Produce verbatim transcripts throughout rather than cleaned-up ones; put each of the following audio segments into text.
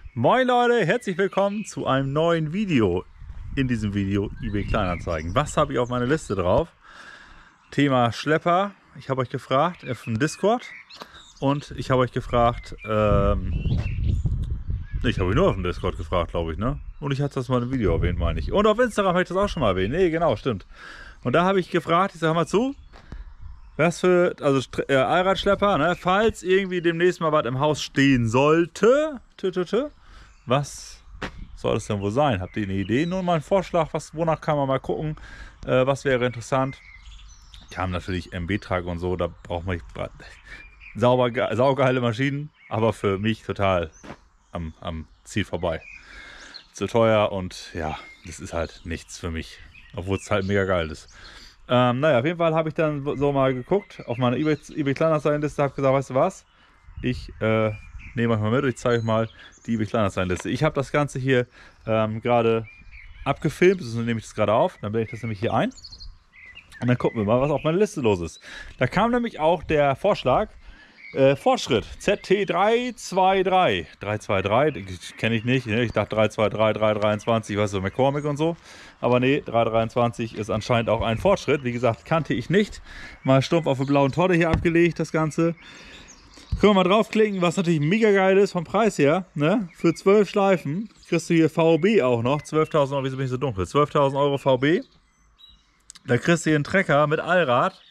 Moin Leute, herzlich willkommen zu einem neuen Video. In diesem Video eBay Kleinanzeigen. Was habe ich auf meiner Liste drauf? Thema Schlepper. Ich habe euch gefragt auf dem Discord und ich habe euch gefragt, ähm, ich habe euch nur auf dem Discord gefragt, glaube ich, ne? Und ich hatte das mal im Video erwähnt, meine ich. Und auf Instagram habe ich das auch schon mal erwähnt. Nee, genau, stimmt. Und da habe ich gefragt, ich sage mal zu, was für, also äh, Allradschlepper, ne? Falls irgendwie demnächst mal was im Haus stehen sollte, tü, tü, tü, was soll es denn wohl sein? Habt ihr eine Idee? Nur mal einen Vorschlag, was, wonach kann man mal gucken, äh, was wäre interessant? Kam natürlich M B-Trag und so, da braucht man nicht sauber, saugeile Maschinen, aber für mich total am, am Ziel vorbei. Zu teuer und ja, das ist halt nichts für mich, obwohl es halt mega geil ist. Ähm, naja, auf jeden Fall habe ich dann so mal geguckt auf meine eBay, eBay Kleinanzeigenliste, habe gesagt, weißt du was, ich äh, nehme euch mal mit, ich zeige euch mal die eBay Kleinanzeigenliste. Ich habe das Ganze hier ähm, gerade abgefilmt, das nehme ich das gerade auf, dann blende ich das nämlich hier ein und dann gucken wir mal, was auf meiner Liste los ist. Da kam nämlich auch der Vorschlag, äh, Fortschritt, Z T drei zwei drei, drei zwei drei, kenne ich nicht, ne? Ich dachte drei zwei drei, drei dreiundzwanzig, weißt du, McCormick und so, aber nee, drei dreiundzwanzig ist anscheinend auch ein Fortschritt, wie gesagt, kannte ich nicht, mal stumpf auf der blauen Tonne hier abgelegt, das Ganze. Können wir mal draufklicken, was natürlich mega geil ist vom Preis her, ne? Für zwölf Schleifen kriegst du hier V B auch noch, zwölftausend Euro, wieso bin ich so dunkel, zwölftausend Euro V B, da kriegst du hier einen Trecker mit Allrad.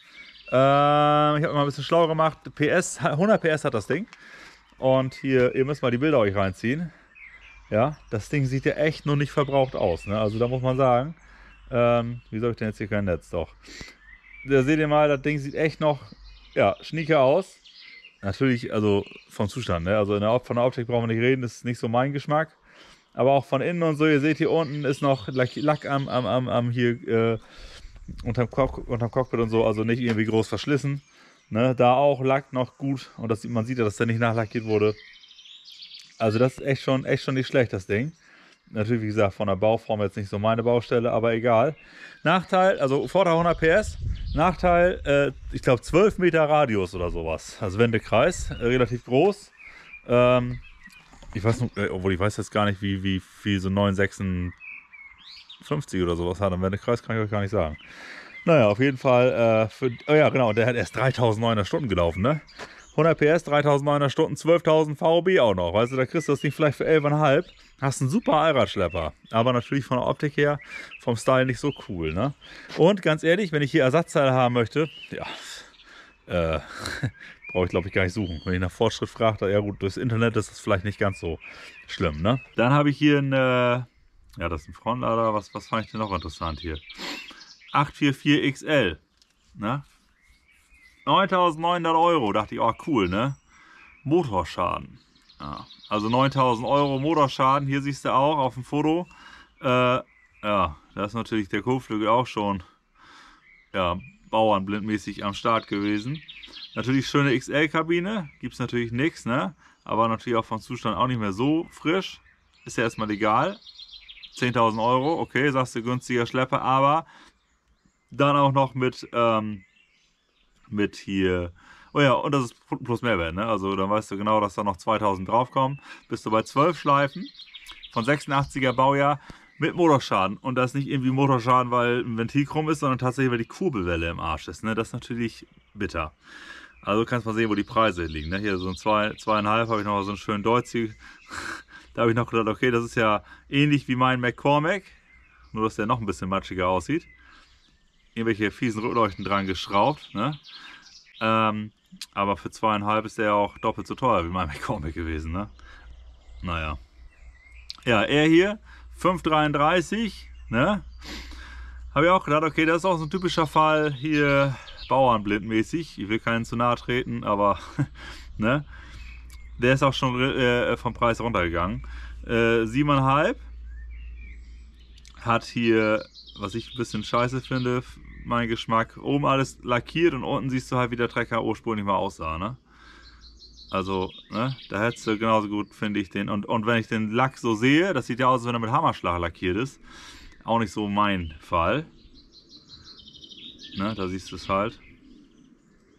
Ähm, ich habe mal ein bisschen schlau gemacht. P S, hundert P S hat das Ding. Und hier, ihr müsst mal die Bilder euch reinziehen. Ja, das Ding sieht ja echt noch nicht verbraucht aus. Ne? Also da muss man sagen, ähm, wie soll ich denn jetzt hier kein Netz? Doch. Da seht ihr mal, das Ding sieht echt noch, ja, schnieke aus. Natürlich, also vom Zustand, ne? Also in der, von der Optik brauchen wir nicht reden, das ist nicht so mein Geschmack. Aber auch von innen und so, ihr seht hier unten ist noch Lack, Lack am, am, am, am hier, äh, Unterm, Cock, unterm Cockpit und so, also nicht irgendwie groß verschlissen. Ne, da auch Lack noch gut und das, man sieht ja, dass der nicht nachlackiert wurde. Also das ist echt schon, echt schon nicht schlecht, das Ding. Natürlich, wie gesagt, von der Bauform jetzt nicht so meine Baustelle, aber egal. Nachteil, also Vorteil hundert P S, Nachteil, äh, ich glaube zwölf Meter Radius oder sowas. Also Wendekreis, äh, relativ groß. Ähm, ich weiß noch, äh, obwohl ich weiß jetzt gar nicht, wie, wie viel so neun sechsundfünfzig oder sowas hat. Im Wendekreis kann ich euch gar nicht sagen. Naja, auf jeden Fall, äh, für, oh ja, genau, der hat erst dreitausendneunhundert Stunden gelaufen, ne? hundert P S, dreitausendneunhundert Stunden, zwölftausend V B auch noch. Weißt du, da kriegst du das Ding vielleicht für elf Komma fünf. Hast einen super Allradschlepper. Aber natürlich von der Optik her, vom Style nicht so cool, ne? Und ganz ehrlich, wenn ich hier Ersatzteile haben möchte, ja, äh, brauche ich glaube ich gar nicht suchen. Wenn ich nach Fortschritt frage, ja gut, durchs Internet ist das vielleicht nicht ganz so schlimm, ne? Dann habe ich hier ein, äh, ja, das ist ein Frontlader. Was, was fand ich denn noch interessant hier? acht vier vier X L, ne? neuntausendneunhundert Euro, dachte ich, oh cool, ne? Motorschaden. Ja, also neuntausend Euro Motorschaden, hier siehst du auch auf dem Foto. Äh, ja, da ist natürlich der Kotflügel auch schon, ja, bauernblindmäßig am Start gewesen. Natürlich schöne X L-Kabine, gibt es natürlich nichts, ne? Aber natürlich auch vom Zustand auch nicht mehr so frisch. Ist ja erstmal egal. zehntausend Euro, okay, sagst du, günstiger Schlepper, aber dann auch noch mit, ähm, mit hier, oh ja, und das ist plus Mehrwert, ne? Also dann weißt du genau, dass da noch zweitausend draufkommen. Bist du bei zwölf Schleifen von sechsundachtziger Baujahr mit Motorschaden. Und das ist nicht irgendwie Motorschaden, weil ein Ventil krumm ist, sondern tatsächlich, weil die Kurbelwelle im Arsch ist, ne? Das ist natürlich bitter. Also kannst mal sehen, wo die Preise liegen, ne? Hier so ein zwei, zweieinhalb habe ich noch so einen schönen Deutzi. Da habe ich noch gedacht, okay, das ist ja ähnlich wie mein McCormick, nur dass der noch ein bisschen matschiger aussieht. Irgendwelche fiesen Rückleuchten dran geschraubt, ne? Ähm, aber für zweieinhalb ist der auch doppelt so teuer wie mein McCormick gewesen, ne? Naja. Ja, er hier, fünf dreiunddreißig, ne? Habe ich auch gedacht, okay, das ist auch so ein typischer Fall hier, bauernblindmäßig. Ich will keinen zu nahe treten, aber, ne? Der ist auch schon äh, vom Preis runtergegangen. Äh, sieben Komma fünf. Hat hier, was ich ein bisschen scheiße finde, mein Geschmack, oben alles lackiert und unten siehst du halt, wie der Trecker ursprünglich mal aussah, ne? Also, ne, da hättest du genauso gut, finde ich, den. Und, und wenn ich den Lack so sehe, das sieht ja aus, als wenn er mit Hammerschlag lackiert ist. Auch nicht so mein Fall. Ne, da siehst du es halt.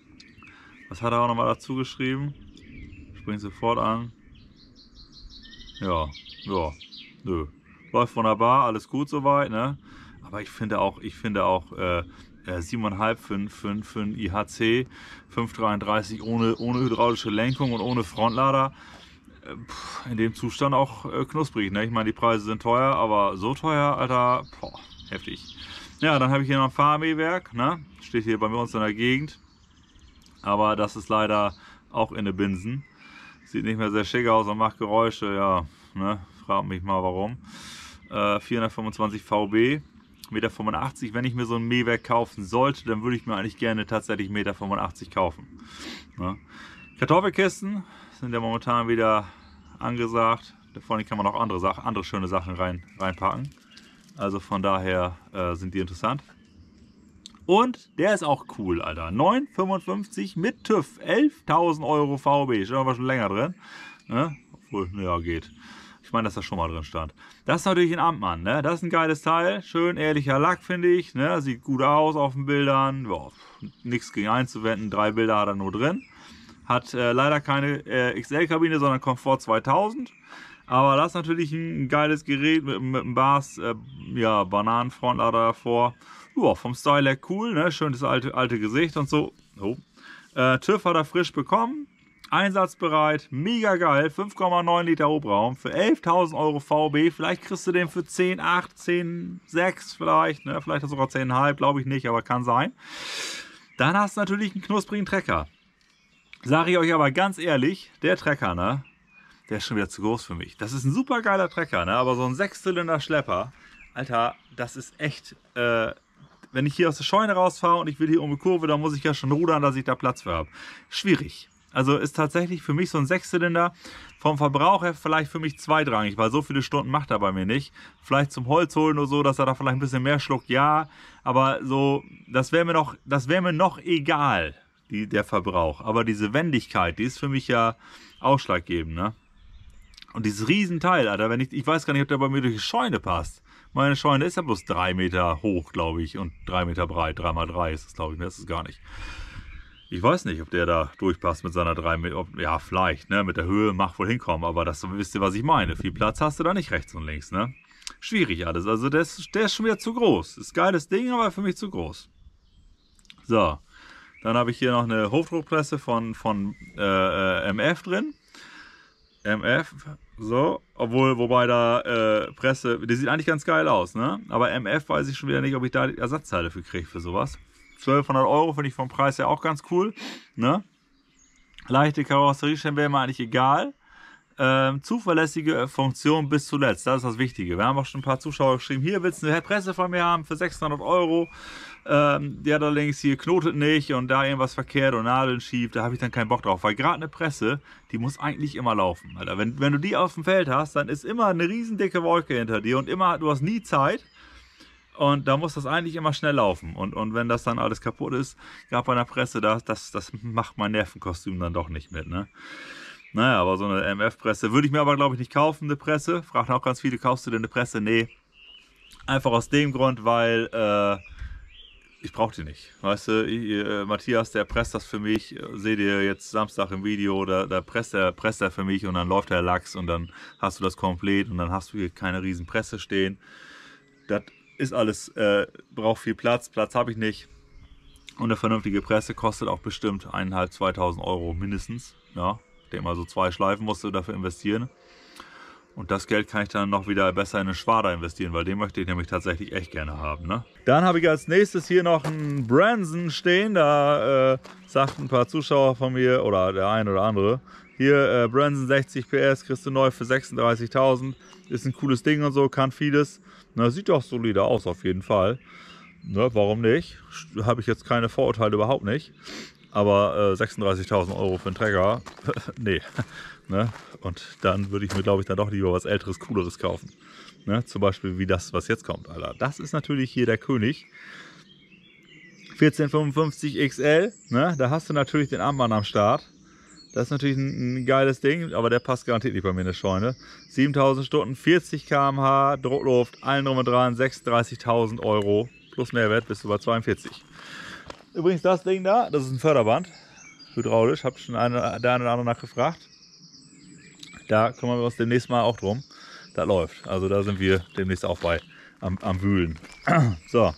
Was hat er auch nochmal dazu geschrieben? Springt sofort an. ja, ja, nö. Läuft wunderbar, alles gut soweit, ne? Aber ich finde auch, ich finde auch äh, sieben Komma fünf für, für, für ein I H C fünf dreiunddreißig ohne, ohne hydraulische Lenkung und ohne Frontlader äh, in dem Zustand auch äh, knusprig, ne? Ich meine, die Preise sind teuer, aber so teuer, Alter, boah, heftig. Ja, dann habe ich hier noch ein Fahrmähwerk, ne? Steht hier bei uns in der Gegend. Aber das ist leider auch in der Binsen. Sieht nicht mehr sehr schick aus und macht Geräusche, ja, ne? Frag mich mal warum. Äh, vierhundertfünfundzwanzig V B, Meter fünfundachtzig. Wenn ich mir so ein Mähwerk kaufen sollte, dann würde ich mir eigentlich gerne tatsächlich Meter fünfundachtzig kaufen. Ne? Kartoffelkisten sind ja momentan wieder angesagt. Davon kann man auch andere, Sachen, andere schöne Sachen rein, reinpacken. Also von daher äh, sind die interessant. Und der ist auch cool, Alter. neun fünfundfünfzig mit TÜV. elftausend Euro V B. Steht aber schon länger drin. Ne? Obwohl, ja, geht. Ich meine, dass das schon mal drin stand. Das ist natürlich ein Amtmann. Ne? Das ist ein geiles Teil. Schön ehrlicher Lack, finde ich. Ne? Sieht gut aus auf den Bildern. Boah, nichts gegen einzuwenden. Drei Bilder hat er nur drin. Hat äh, leider keine äh, X L-Kabine, sondern Komfort zweitausend. Aber das ist natürlich ein geiles Gerät mit, mit einem Bars, äh, ja, Bananenfrontlader davor. Ja, vom Style her cool, ne? Schönes alte, alte Gesicht und so. Oh. Äh, TÜV hat er frisch bekommen. Einsatzbereit, mega geil. fünf Komma neun Liter Hubraum für elftausend Euro V B. Vielleicht kriegst du den für zehn Komma acht, zehn Komma sechs vielleicht. Ne? Vielleicht sogar zehn Komma fünf, glaube ich nicht, aber kann sein. Dann hast du natürlich einen knusprigen Trecker. Sage ich euch aber ganz ehrlich, der Trecker, ne? Der ist schon wieder zu groß für mich. Das ist ein super geiler Trecker, ne? Aber so ein Sechszylinder-Schlepper, Alter, das ist echt... Äh, wenn ich hier aus der Scheune rausfahre und ich will hier um die Kurve, dann muss ich ja schon rudern, dass ich da Platz für habe. Schwierig. Also ist tatsächlich für mich so ein Sechszylinder vom Verbrauch her vielleicht für mich zweitrangig, weil so viele Stunden macht er bei mir nicht. Vielleicht zum Holz holen oder so, dass er da vielleicht ein bisschen mehr schluckt, ja. Aber so, das wäre mir noch, das wäre mir noch egal, die, der Verbrauch. Aber diese Wendigkeit, die ist für mich ja ausschlaggebend, ne? Und dieses Riesenteil, Alter, wenn ich, ich weiß gar nicht, ob der bei mir durch die Scheune passt. Meine Scheune ist ja bloß drei Meter hoch, glaube ich, und drei Meter breit. drei mal drei ist es, glaube ich, das ist gar nicht. Ich weiß nicht, ob der da durchpasst mit seiner drei Meter. Ja, vielleicht, ne, mit der Höhe mag wohl hinkommen, aber das wisst ihr, was ich meine. Viel Platz hast du da nicht rechts und links, ne? Schwierig alles. Also der ist, der ist schon wieder zu groß. Ist ein geiles Ding, aber für mich zu groß. So, dann habe ich hier noch eine Hochdruckpresse von, von äh, M F drin. M F, so, obwohl, wobei da äh, Presse, die sieht eigentlich ganz geil aus, ne? Aber M F weiß ich schon wieder nicht, ob ich da die Ersatzteile für kriege für sowas. zwölfhundert Euro finde ich vom Preis ja auch ganz cool, ne? Leichte Karosseriescheiben wäre mir eigentlich egal. Ähm, zuverlässige Funktion bis zuletzt, das ist das Wichtige. Wir haben auch schon ein paar Zuschauer geschrieben, hier willst du eine Presse von mir haben für sechshundert Euro. Ähm, die hat allerdings hier knotet nicht und da irgendwas verkehrt und Nadeln schief, da habe ich dann keinen Bock drauf. Weil gerade eine Presse, die muss eigentlich immer laufen. Alter. Wenn, wenn du die auf dem Feld hast, dann ist immer eine riesen dicke Wolke hinter dir und immer, du hast nie Zeit. Und da muss das eigentlich immer schnell laufen. Und, und wenn das dann alles kaputt ist, gerade bei einer Presse, das, das, das macht mein Nervenkostüm dann doch nicht mit, ne? Naja, aber so eine M F-Presse würde ich mir aber, glaube ich, nicht kaufen, eine Presse. Fragen auch ganz viele, kaufst du denn eine Presse? Nee. Einfach aus dem Grund, weil äh, ich brauche die nicht. Weißt du, ich, äh, Matthias, der presst das für mich. Seht ihr jetzt Samstag im Video, da, da presst er presst er für mich und dann läuft der Lachs und dann hast du das komplett und dann hast du hier keine riesen Presse stehen. Das ist alles, äh, braucht viel Platz. Platz habe ich nicht. Und eine vernünftige Presse kostet auch bestimmt eineinhalb, zweitausend Euro mindestens. Ja. Ich denke mal, so zwei Schleifen musst du dafür investieren. Und das Geld kann ich dann noch wieder besser in einen Schwader investieren, weil den möchte ich nämlich tatsächlich echt gerne haben. Ne? Dann habe ich als nächstes hier noch einen Branson stehen. Da äh, sagt ein paar Zuschauer von mir, oder der ein oder andere, hier äh, Branson sechzig P S, kriegst du neu für sechsunddreißigtausend. Ist ein cooles Ding und so, kann vieles. Na, sieht doch solide aus auf jeden Fall. Ne, warum nicht? Habe ich jetzt keine Vorurteile, überhaupt nicht. Aber äh, sechsunddreißigtausend Euro für einen Trecker, nee. Ne? Und dann würde ich mir, glaube ich, dann doch lieber was Älteres, Cooleres kaufen. Ne? Zum Beispiel wie das, was jetzt kommt, Alter. Das ist natürlich hier der König. vierzehnhundertfünfundfünfzig X L, ne? Da hast du natürlich den Amtmann am Start. Das ist natürlich ein, ein geiles Ding, aber der passt garantiert nicht bei mir in der Scheune. siebentausend Stunden, vierzig Kilometer pro Stunde, Druckluft, allen drum und dran, sechsunddreißigtausend Euro. Plus Mehrwert bist du bei zweiundvierzig. Übrigens das Ding da, das ist ein Förderband, hydraulisch, habe schon eine, der eine oder andere nachgefragt. Da kümmern wir uns demnächst mal auch drum. Das läuft. Also da sind wir demnächst auch bei am, am Wühlen. So.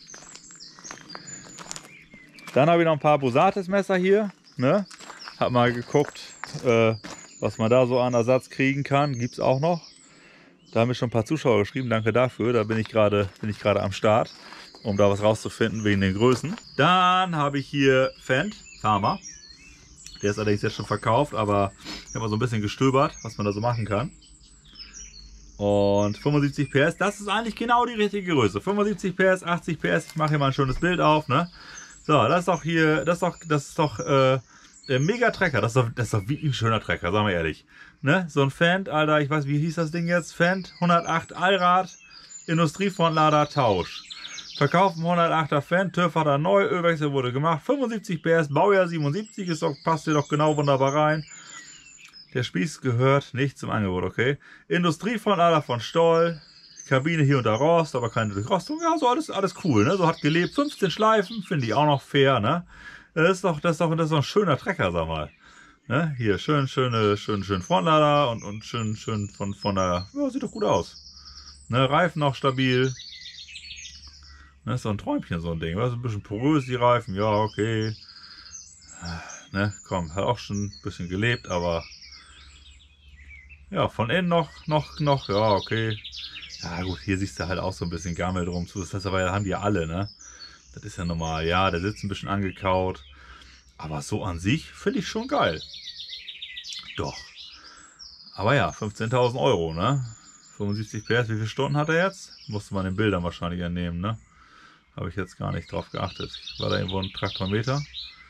Dann habe ich noch ein paar Bosatis Messer hier. Ne? Hab mal geguckt, äh, was man da so an Ersatz kriegen kann. Gibt es auch noch. Da haben mir schon ein paar Zuschauer geschrieben. Danke dafür. Da bin ich gerade bin ich gerade am Start, um da was rauszufinden wegen den Größen. Dann habe ich hier Fendt Farmer. Der ist allerdings jetzt schon verkauft, aber ich habe mal so ein bisschen gestöbert, was man da so machen kann. Und fünfundsiebzig P S, das ist eigentlich genau die richtige Größe. fünfundsiebzig P S, achtzig P S, ich mache hier mal ein schönes Bild auf, ne? So, das ist doch hier, das ist doch, das ist doch äh, der Mega-Trecker. Das ist doch, das ist doch wie ein schöner Trecker, sagen wir ehrlich. Ne? So ein Fendt, Alter, ich weiß, wie hieß das Ding jetzt? Fendt hundertacht Allrad, Industriefrontlader, Tausch. Verkaufen hundertachter Fendt, TÜV hat er neu, Ölwechsel wurde gemacht, fünfundsiebzig P S, Baujahr siebenundsiebzig, ist doch, passt hier doch genau wunderbar rein. Der Spieß gehört nicht zum Angebot, okay. Industriefrontlader von Stoll, Kabine hier unter Rost, aber keine Durchrostung, ja, so alles, alles cool, ne, so hat gelebt, fünfzehn Schleifen, finde ich auch noch fair, ne. Das ist doch, das ist doch, das ist doch ein schöner Trecker, sag mal. Ne? Hier, schön, schöne, schön, schön Frontlader und, und schön, schön von, von der, ja, sieht doch gut aus. Ne, Reifen noch stabil. Ne, ist so ein Träumchen, so ein Ding. Was, ein bisschen porös, die Reifen, ja, okay. Ne, komm, hat auch schon ein bisschen gelebt, aber ja, von innen noch, noch, noch, ja, okay. Ja, gut, hier siehst du halt auch so ein bisschen Gammel drum zu. Das aber haben die ja alle, ne? Das ist ja normal. Ja, der sitzt ein bisschen angekaut. Aber so an sich finde ich schon geil. Doch. Aber ja, fünfzehntausend Euro, ne? fünfundsiebzig P S, wie viele Stunden hat er jetzt? Musste man den Bildern wahrscheinlich entnehmen, ne? Habe ich jetzt gar nicht drauf geachtet. War da irgendwo ein Traktometer?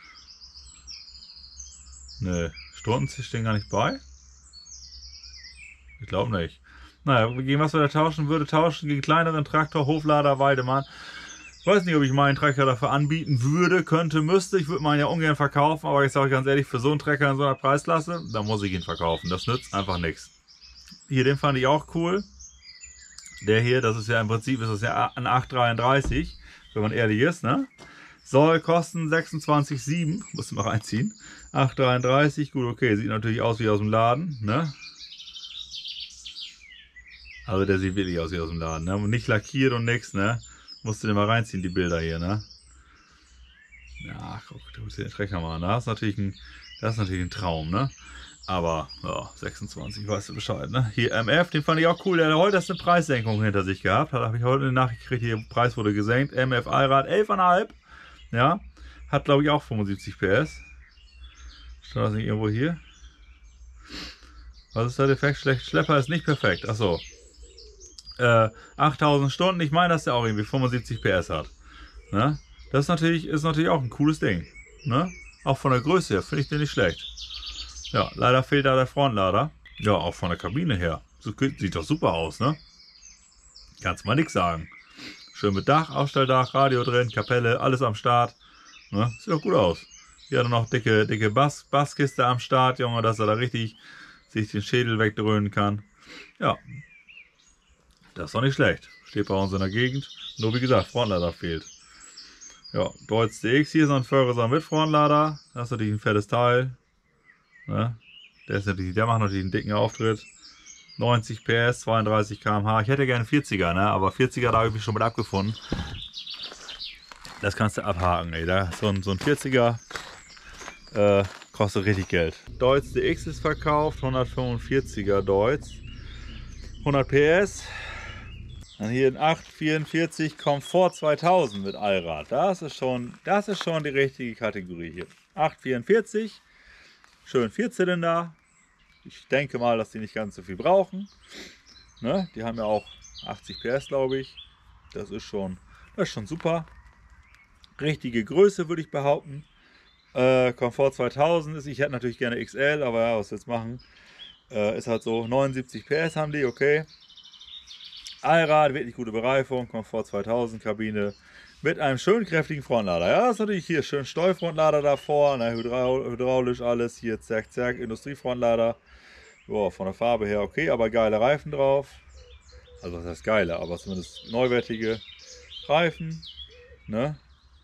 Ne, Stunden stehen gar nicht bei. Ich glaube nicht. Naja, gegen was wir da tauschen würde, tauschen gegen kleineren Traktor, Hoflader, Weidemann. Ich weiß nicht, ob ich meinen Trecker dafür anbieten würde, könnte, müsste. Ich würde meinen ja ungern verkaufen, aber ich sage ganz ehrlich, für so einen Trecker in so einer Preisklasse, da muss ich ihn verkaufen. Das nützt einfach nichts. Hier, den fand ich auch cool. Der hier, das ist ja im Prinzip ist das ja ein acht dreiunddreißig, wenn man ehrlich ist, ne? Soll kosten sechsundzwanzig Komma sieben, musst du mal reinziehen. acht dreiunddreißig, gut, okay, sieht natürlich aus wie aus dem Laden, ne? Also der sieht wirklich aus wie aus dem Laden, ne? Und nicht lackiert und nix, ne? Musst du dir mal reinziehen, die Bilder hier, ne? Ja, guck, du musst dir den Trecker mal an. Das ist natürlich ein, das ist natürlich ein Traum, ne? Aber, ja, sechsundzwanzig, weißt du Bescheid, ne? Hier M F, den fand ich auch cool. Der hat heute eine Preissenkung hinter sich gehabt. Da habe ich heute eine Nachricht gekriegt, der Preis wurde gesenkt. M F Allrad elf Komma fünf. Ja, hat glaube ich auch fünfundsiebzig P S. Steht das nicht irgendwo hier? Was ist der Defekt? Schlecht. Schlepper ist nicht perfekt. Achso. Äh, achttausend Stunden. Ich meine, dass der auch irgendwie fünfundsiebzig P S hat. Ne? Das ist natürlich, ist natürlich auch ein cooles Ding. Ne? Auch von der Größe her finde ich den nicht schlecht. Ja, leider fehlt da der Frontlader. Ja, auch von der Kabine her. So, sieht doch super aus, ne? Kannst mal nichts sagen. Schön mit Dach, Aufstelldach, Radio drin, Kapelle, alles am Start. Ne? Sieht doch gut aus. Hier hat er noch dicke, dicke Bass, Basskiste am Start, Junge, dass er da richtig sich den Schädel wegdröhnen kann. Ja. Das ist doch nicht schlecht. Steht bei uns in der Gegend. Nur wie gesagt, Frontlader fehlt. Ja, Deutz D X hier ist noch ein Ferguson mit Frontlader. Das ist natürlich ein fettes Teil. Ne? Der, ist natürlich, der macht natürlich einen dicken Auftritt. neunzig P S, zweiunddreißig Kilometer pro Stunde. Ich hätte gerne vierziger, ne? Aber vierziger, da habe ich mich schon mit abgefunden. Das kannst du abhaken, ey. Da, so, ein, so ein vierziger äh, kostet richtig Geld. Deutz D X ist verkauft, hundertfünfundvierziger Deutz. hundert P S. Dann hier ein acht vierundvierzig Komfort zweitausend mit Allrad. Das ist schon, das ist schon die richtige Kategorie hier. acht vierundvierzig. Schön Vierzylinder. Ich denke mal, dass die nicht ganz so viel brauchen. Ne? Die haben ja auch achtzig P S, glaube ich. Das ist schon, das ist schon super. Richtige Größe, würde ich behaupten. Äh, Komfort zweitausend ist, ich hätte natürlich gerne X L, aber ja, was jetzt machen? Äh, ist halt so, neunundsiebzig P S haben die, okay. Allrad, wirklich gute Bereifung, Komfort zweitausend Kabine mit einem schön kräftigen Frontlader. Ja, das ist natürlich hier schön Steuerfrontlader davor, ne, hydraulisch alles, hier zack, zack, Industriefrontlader. Boah, von der Farbe her okay, aber geile Reifen drauf. Also was heißt geile, aber zumindest neuwertige Reifen. Ne?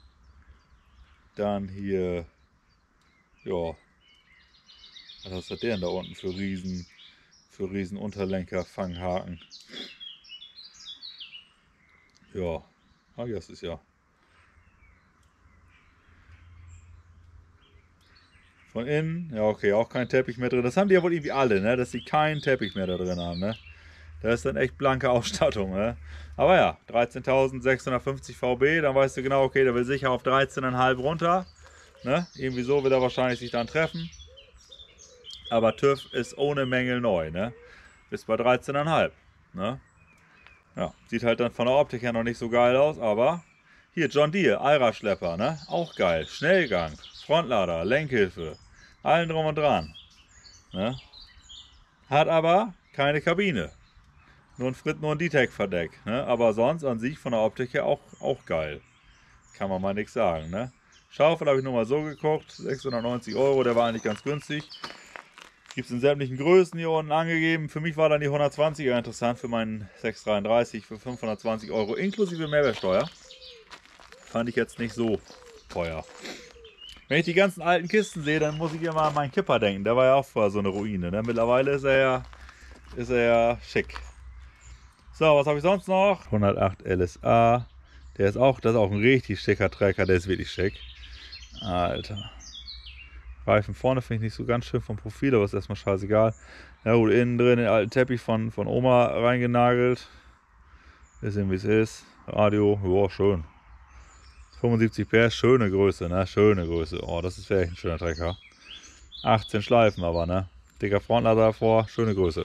Dann hier, ja, was hat der denn da unten für riesen, für Riesenunterlenker, Fanghaken. Ja, ah, das ist ja. Von innen, ja okay, auch kein Teppich mehr drin. Das haben die ja wohl irgendwie alle, ne? Dass sie keinen Teppich mehr da drin haben, ne? Da ist dann echt blanke Ausstattung, ne? Aber ja, dreizehntausendsechshundertfünfzig V B, dann weißt du genau, okay, der will sicher auf dreizehn Komma fünf runter. Ne? Irgendwie so wird er wahrscheinlich sich dann treffen. Aber TÜV ist ohne Mängel neu, ne? Bis bei dreizehn Komma fünf. Ne? Ja, sieht halt dann von der Optik her noch nicht so geil aus, aber hier John Deere, Allradschlepper, ne? Auch geil. Schnellgang, Frontlader, Lenkhilfe, allen drum und dran. Ne? Hat aber keine Kabine. Nur ein Fritten- und D-Tech-Verdeck. Ne? Aber sonst an sich von der Optik her auch, auch geil. Kann man mal nichts sagen. Ne? Schaufel habe ich nur mal so geguckt. sechshundertneunzig Euro, der war eigentlich ganz günstig. Gibt es in sämtlichen Größen hier unten angegeben. Für mich war dann die hundertzwanziger interessant für meinen sechs dreiunddreißig für fünfhundertzwanzig Euro inklusive Mehrwertsteuer. Fand ich jetzt nicht so teuer. Wenn ich die ganzen alten Kisten sehe, dann muss ich immer an meinen Kipper denken. Der war ja auch vorher so eine Ruine. Ne? Mittlerweile ist er ja, ist er ja schick. So, was habe ich sonst noch? hundertacht L S A. Der ist auch, das ist auch ein richtig schicker Trecker. Der ist wirklich schick. Alter. Reifen vorne finde ich nicht so ganz schön vom Profil, aber ist erstmal scheißegal. Ja gut, innen drin den alten Teppich von, von Oma reingenagelt. Bisschen wie es ist. Radio, ja, schön. fünfundsiebzig P S, schöne Größe, ne? Schöne Größe. Oh, das ist echt ein schöner Trecker. achtzehn Schleifen aber, ne? Dicker Frontlader davor, schöne Größe.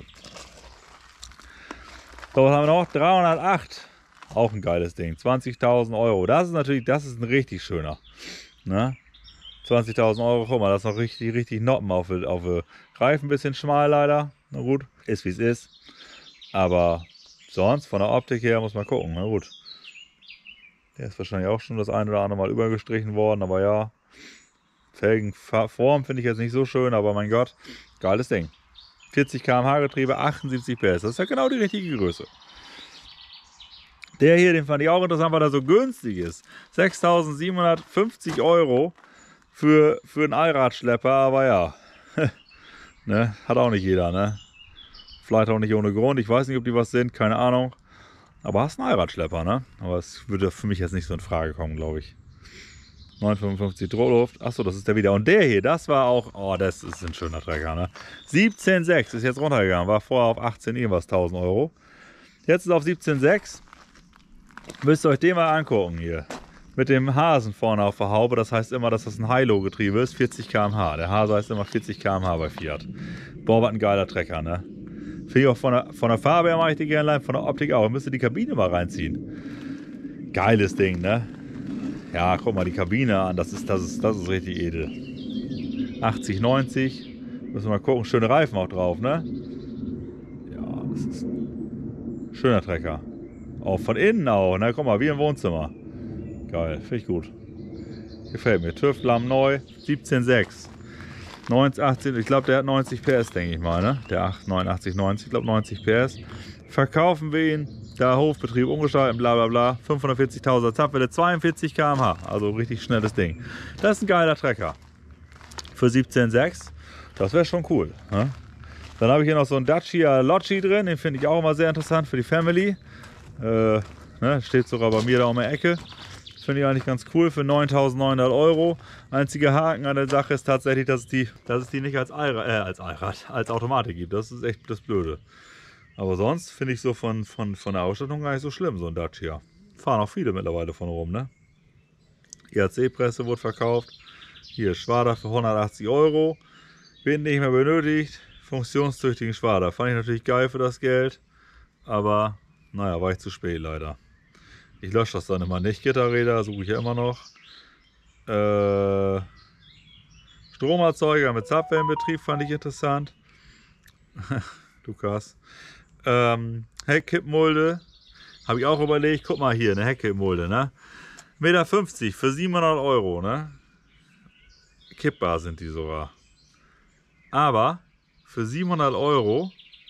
So, was haben wir noch? dreihundertacht. Auch ein geiles Ding. zwanzigtausend Euro. Das ist natürlich, das ist ein richtig schöner. Ne? zwanzigtausend Euro, guck mal, das ist noch richtig, richtig Noppen auf, auf Reifen. Ein bisschen schmal leider. Na gut, ist wie es ist. Aber sonst, von der Optik her, muss man gucken. Na gut. Der ist wahrscheinlich auch schon das ein oder andere Mal übergestrichen worden. Aber ja, Felgenform finde ich jetzt nicht so schön. Aber mein Gott, geiles Ding. vierzig Kilometer pro Stunde Getriebe, achtundsiebzig P S. Das ist ja genau die richtige Größe. Der hier, den fand ich auch interessant, weil er so günstig ist. sechstausendsiebenhundertfünfzig Euro für, für einen Allradschlepper, aber ja. Ne? Hat auch nicht jeder, ne? Vielleicht auch nicht ohne Grund. Ich weiß nicht, ob die was sind, keine Ahnung. Aber hast einen Allradschlepper, ne? Aber es würde für mich jetzt nicht so in Frage kommen, glaube ich. neunhundertfünfundfünfzig Druckluft. Achso, das ist der wieder. Und der hier, das war auch, oh, das ist ein schöner Trecker, ne? siebzehn Komma sechs ist jetzt runtergegangen. War vorher auf achtzehn irgendwas tausend Euro. Jetzt ist es auf siebzehn Komma sechs. Müsst ihr euch den mal angucken hier. Mit dem Hasen vorne auf der Haube. Das heißt immer, dass das ein Hilo-Getriebe ist. vierzig Kilometer pro Stunde. Der Hase heißt immer vierzig Kilometer pro Stunde bei Fiat. Boah, was ein geiler Trecker, ne? Finde ich auch von der, von der Farbe her mache ich die gerne, von der Optik auch. Müsst ihr die Kabine mal reinziehen. Geiles Ding, ne? Ja, guck mal die Kabine an. Das ist, das ist, das ist richtig edel. achtzig, neunzig. Müssen wir mal gucken. Schöne Reifen auch drauf, ne? Ja, das ist ein schöner Trecker. Auch von innen auch, ne? Guck mal, wie im Wohnzimmer. Geil, finde ich gut. Gefällt mir. TÜV-Lamm neu, siebzehn Komma sechs. neunzig, achtzig, ich glaube, der hat neunzig P S, denke ich mal, ne? Der neunundachtzig, neunzig, ich glaube neunzig P S. Verkaufen wir ihn, da Hofbetrieb umgestalten, bla bla bla. fünfhundertvierzigtausend Zapfwelle, zweiundvierzig Kilometer pro Stunde. Also richtig schnelles Ding. Das ist ein geiler Trecker. Für siebzehn Komma sechs. Das wäre schon cool. Ne? Dann habe ich hier noch so einen Dacia Logi drin. Den finde ich auch immer sehr interessant für die Family. Äh, ne, steht sogar bei mir da um die Ecke. Finde ich eigentlich ganz cool für neuntausendneunhundert Euro. Einziger Haken an der Sache ist tatsächlich, dass es die, dass es die nicht als Allrad, äh, als Allrad, als Automatik gibt. Das ist echt das Blöde. Aber sonst finde ich so von, von, von der Ausstattung gar nicht so schlimm, so ein Dacia. Fahren auch viele mittlerweile von rum, ne? I A C-Presse wurde verkauft. Hier Schwader für hundertachtzig Euro. Wird nicht mehr benötigt. Funktionstüchtigen Schwader. Fand ich natürlich geil für das Geld. Aber naja, war ich zu spät leider. Ich lösche das dann immer nicht. Gitterräder suche ich ja immer noch. Äh, Stromerzeuger mit Zapfwellenbetrieb fand ich interessant. Lukas. Ähm, Heckkippmulde. Habe ich auch überlegt. Guck mal hier, eine Heckkippmulde, ne? eins Komma fünfzig Meter für siebenhundert Euro, ne? Kippbar sind die sogar. Aber für siebenhundert Euro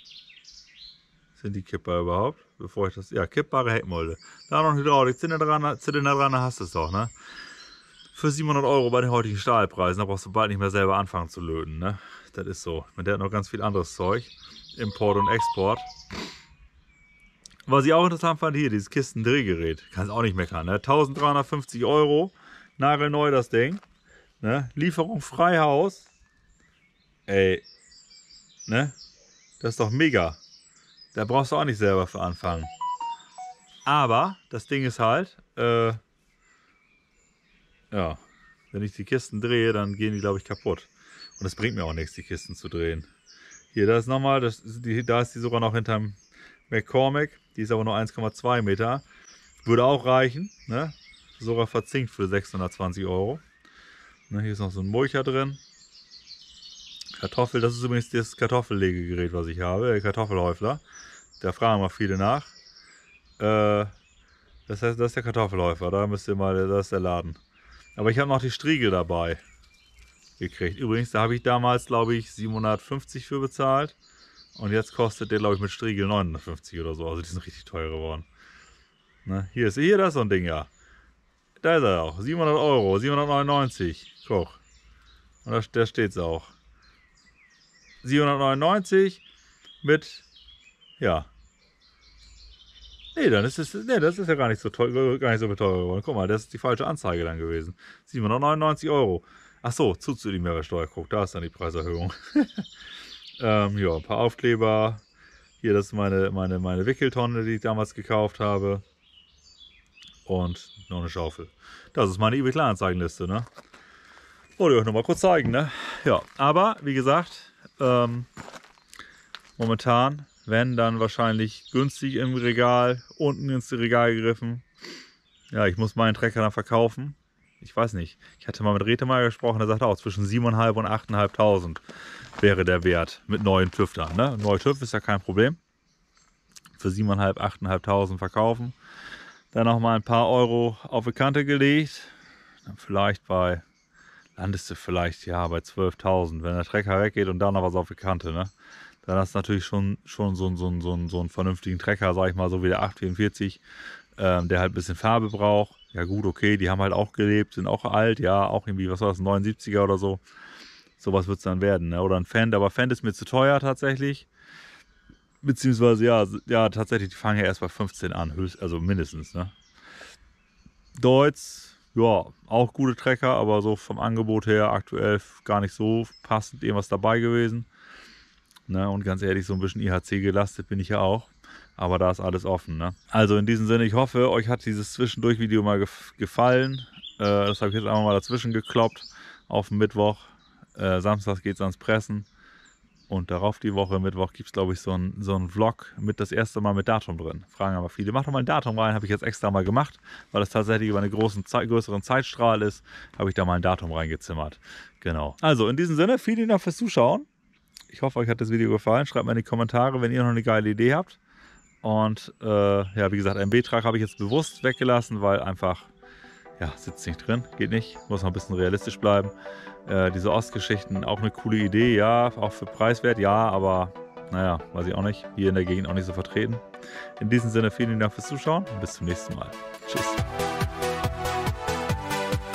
sind die kippbar überhaupt? Bevor ich das. Ja, kippbare Heckmulde. Da noch Hydraulik, Zylinder dran, Zylinder dran, hast du es doch, ne? Für siebenhundert Euro bei den heutigen Stahlpreisen, da brauchst du bald nicht mehr selber anfangen zu löten, ne? Das ist so. Mit der hat noch ganz viel anderes Zeug. Import und Export. Was ich auch interessant fand, hier, dieses Kistendrehgerät. Kannst auch nicht meckern, ne? eintausenddreihundertfünfzig Euro. Nagelneu das Ding. Ne? Lieferung frei Haus. Ey. Ne? Das ist doch mega. Da brauchst du auch nicht selber für anfangen. Aber das Ding ist halt, äh, ja, wenn ich die Kisten drehe, dann gehen die, glaube ich, kaputt. Und es bringt mir auch nichts, die Kisten zu drehen. Hier, das ist nochmal, das ist die, da ist die sogar noch hinterm McCormick. Die ist aber nur eins Komma zwei Meter. Würde auch reichen, ne? Sogar verzinkt für sechshundertzwanzig Euro. Ne, hier ist noch so ein Mulcher drin. Kartoffel, das ist übrigens das Kartoffellegegerät, was ich habe, der Kartoffelhäufler. Da fragen mal viele nach. Äh, das heißt, das ist der Kartoffelhäufer, da müsst ihr mal, das ist der Laden. Aber ich habe noch die Striegel dabei gekriegt. Übrigens, da habe ich damals, glaube ich, siebenhundertfünfzig für bezahlt. Und jetzt kostet der, glaube ich, mit Striegel neunhundertfünfzig oder so. Also die sind richtig teuer geworden. Ne? Hier ist hier, das ist so ein Ding, ja. Da ist er auch. siebenhundert Euro, siebenhundertneunundneunzig. Guck. Und da, da steht es auch. siebenhundertneunundneunzig mit, ja. Nee, dann ist es, nee, das ist ja gar nicht so teuer, gar nicht so teuer geworden. Guck mal, das ist die falsche Anzeige dann gewesen. siebenhundertneunundneunzig Euro. Ach so, zuzüglich Mehrwertsteuer. Guck, da ist dann die Preiserhöhung. ähm, ja, ein paar Aufkleber. Hier, das ist meine, meine, meine Wickeltonne, die ich damals gekauft habe. Und noch eine Schaufel. Das ist meine eBay Kleinanzeigenliste, ne? Wollte ich euch noch mal kurz zeigen, ne? Ja, aber wie gesagt, ähm, momentan, wenn dann wahrscheinlich günstig im Regal, unten ins Regal gegriffen. Ja, ich muss meinen Trecker dann verkaufen. Ich weiß nicht. Ich hatte mal mit Retemeyer gesprochen, der sagte auch, zwischen siebentausendfünfhundert und achttausendfünfhundert wäre der Wert mit neuen TÜV dann. Ne? Neue TÜV ist ja kein Problem. Für siebentausendfünfhundert, achttausendfünfhundert verkaufen. Dann noch mal ein paar Euro auf die Kante gelegt. Dann vielleicht bei, landest du vielleicht ja bei zwölftausend. Wenn der Trecker weggeht und dann noch was auf die Kante, ne? Dann hast du natürlich schon, schon so, so, so, so einen vernünftigen Trecker, sag ich mal, so wie der acht vierundvierzig, ähm, der halt ein bisschen Farbe braucht. Ja gut, okay, die haben halt auch gelebt, sind auch alt, ja, auch irgendwie, was war das, neunundsiebziger oder so. Sowas wird es dann werden, ne? Oder ein Fendt, aber Fendt ist mir zu teuer tatsächlich. Beziehungsweise, ja, ja, tatsächlich, die fangen ja erst bei fünfzehn an, höchst, also mindestens, ne? Deutz, ja, auch gute Trecker, aber so vom Angebot her aktuell gar nicht so passend irgendwas dabei gewesen. Ne, und ganz ehrlich, so ein bisschen I H C gelastet bin ich ja auch. Aber da ist alles offen. Ne? Also in diesem Sinne, ich hoffe, euch hat dieses Zwischendurch-Video mal gef gefallen. Äh, das habe ich jetzt einfach mal dazwischen gekloppt auf den Mittwoch. Äh, Samstags geht es ans Pressen. Und darauf die Woche, Mittwoch, gibt es, glaube ich, so einen so einen Vlog mit das erste Mal mit Datum drin. Fragen aber viele. Macht doch mal ein Datum rein, habe ich jetzt extra mal gemacht, weil das tatsächlich über einen großen, größeren Zeitstrahl ist, habe ich da mal ein Datum reingezimmert. Genau. Also in diesem Sinne, vielen Dank fürs Zuschauen. Ich hoffe, euch hat das Video gefallen. Schreibt mal in die Kommentare, wenn ihr noch eine geile Idee habt. Und äh, ja, wie gesagt, einen Betrag habe ich jetzt bewusst weggelassen, weil einfach, ja, sitzt nicht drin, geht nicht. Muss noch ein bisschen realistisch bleiben. Äh, diese Ostgeschichten, auch eine coole Idee, ja, auch für preiswert, ja, aber naja, weiß ich auch nicht. Hier in der Gegend auch nicht so vertreten. In diesem Sinne, vielen Dank fürs Zuschauen und bis zum nächsten Mal. Tschüss.